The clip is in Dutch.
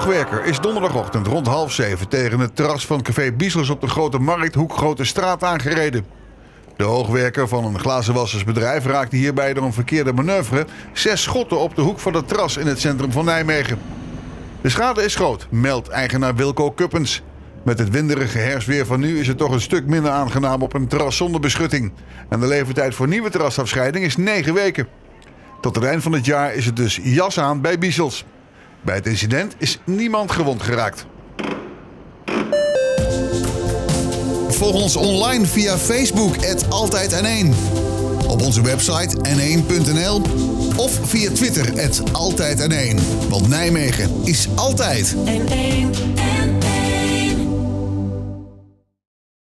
hoogwerker is donderdagochtend rond 6:30 tegen het terras van café Biesels op de Grote Markt, hoek Grote Straat aangereden. De hoogwerker van een glazenwassersbedrijf raakte hierbij door een verkeerde manoeuvre 6 schotten op de hoek van het terras in het centrum van Nijmegen. De schade is groot, meldt eigenaar Wilco Kuppens. Met het winderige herfstweer van nu is het toch een stuk minder aangenaam op een terras zonder beschutting. En de leeftijd voor nieuwe terrasafscheiding is 9 weken. Tot het eind van het jaar is het dus jas aan bij Biesels. Bij het incident is niemand gewond geraakt. Volg ons online via Facebook @AltijdN1. Op onze website n1.nl of via Twitter @AltijdN1. Want Nijmegen is altijd N1